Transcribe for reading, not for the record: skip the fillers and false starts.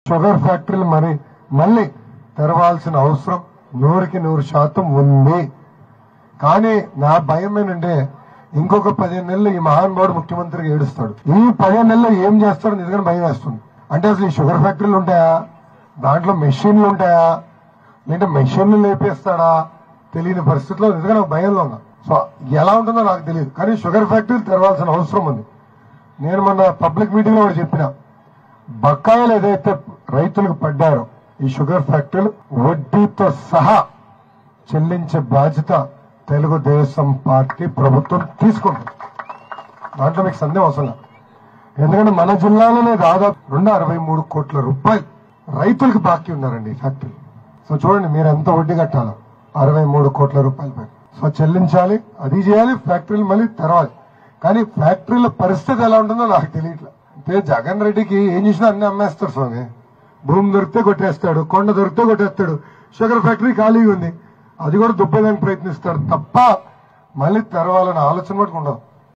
Sugar ఫ్యాక్టరీలు మళ్ళీ తెరవాల్సిన అవసరం 100% ఉంది. కానీ నా భయం ఏంటంటే ఇంకొక 15 నెలలు ఈ మహానుభావుడు ముఖ్యమంత్రికి ఏడుస్తాడు. ఈ 15 నెలల్లో ఏం చేస్తాడో నిజంగా భయం వేస్తుంది. అంటే అసలు ఈ షుగర్ ఫ్యాక్టరీలు ఉంటాయా, దాంట్లో మెషిన్లు ఉంటాయా, లేదంటే మెషిన్లు లేపేస్తాడా తెలియని పరిస్థితిలో నిజంగా నాకు భయంలో ఉన్నా. సో ఎలా ఉంటుందో నాకు తెలియదు. కానీ షుగర్ ఫ్యాక్టరీలు తెరవాల్సిన అవసరం ఉంది. నేను మొన్న పబ్లిక్ మీటింగ్ లో చెప్పిన బకాయిలు ఏదైతే రైతులకు పడ్డారో ఈ షుగర్ ఫ్యాక్టరీలు వడ్డీతో సహా చెల్లించే బాధ్యత తెలుగుదేశం పార్టీ ప్రభుత్వం తీసుకుంటుంది. దాంట్లో మీకు సందేహం అవసరం లేదు. ఎందుకంటే మన జిల్లాలోనే దాదాపు 263 కోట్ల రూపాయలు రైతులకు బాకీ ఉన్నారండి ఫ్యాక్టరీలు. సో చూడండి మీరు ఎంత వడ్డీ కట్టాలో 63 కోట్ల రూపాయలు పై. సో చెల్లించాలి, అది చేయాలి, ఫ్యాక్టరీలు మళ్ళీ తెరవాలి. కానీ ఫ్యాక్టరీల పరిస్థితి ఎలా ఉంటుందో నాకు తెలియట్లేదు. అంటే జగన్ రెడ్డికి ఏం చేసినా అన్ని అమ్మేస్తారు స్వామి. భూమి దొరికితే కొట్టేస్తాడు, కొండ దొరికితే కొట్టేస్తాడు. షుగర్ ఫ్యాక్టరీ ఖాళీగా ఉంది, అది కూడా దుబ్బేదానికి ప్రయత్నిస్తాడు తప్ప మళ్ళీ తెరవాలనే ఆలోచన కూడా ఉండదు.